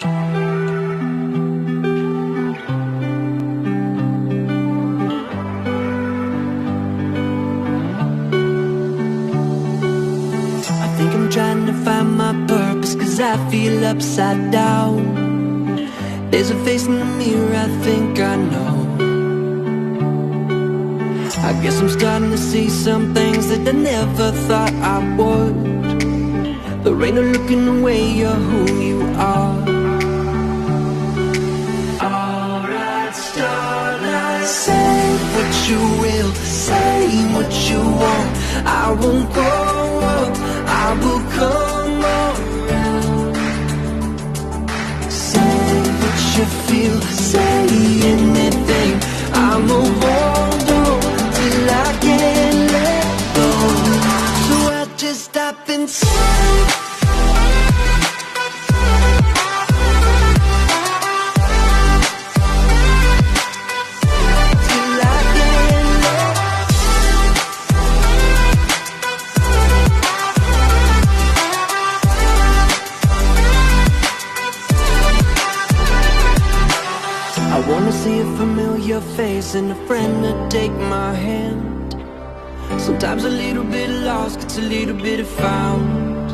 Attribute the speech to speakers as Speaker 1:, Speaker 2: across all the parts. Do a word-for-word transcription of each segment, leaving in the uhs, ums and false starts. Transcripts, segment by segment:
Speaker 1: think I'm trying to find my purpose, cause I feel upside down. There's a face in the mirror I think I know. I guess I'm starting to see some things that I never thought I would. There ain't no looking away, you're who you are. Alright, starlight, say what you will, say what you want. I won't go up, I will come around. Say what you feel, say anything. I'm a hold on till I can't let go. So I just stop and say, I wanna see a familiar face and a friend to take my hand. Sometimes a little bit lost gets a little bit found.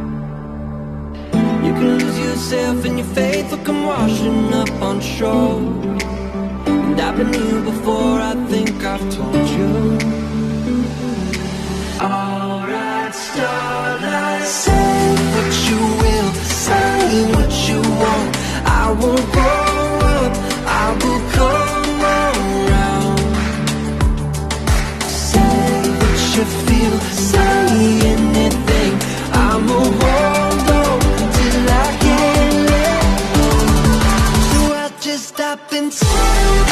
Speaker 1: You can lose yourself and your faith will come washing up on shore. And I've been here before, I think I've told you. Alright, starlight, say what you will, say what you want. I won't go up, I will come around. Say what you feel, say anything. I'm a hold on till I can't let go. So I just stop and say,